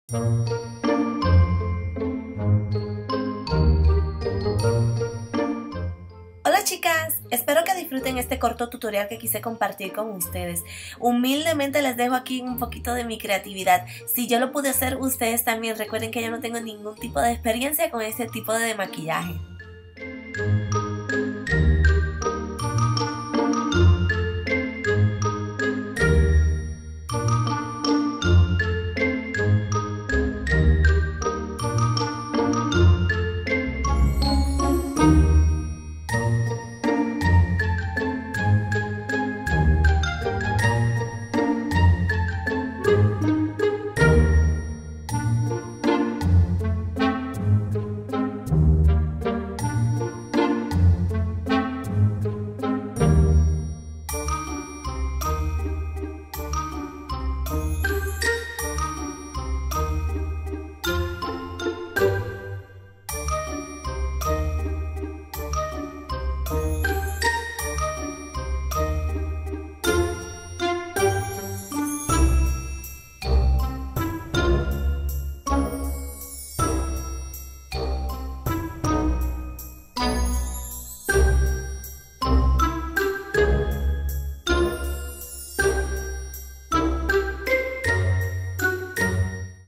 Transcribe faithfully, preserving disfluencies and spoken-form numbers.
Hola chicas, espero que disfruten este corto tutorial que quise compartir con ustedes. Humildemente les dejo aquí un poquito de mi creatividad. Si yo lo pude hacer, ustedes también. Recuerden que yo no tengo ningún tipo de experiencia con este tipo de maquillaje.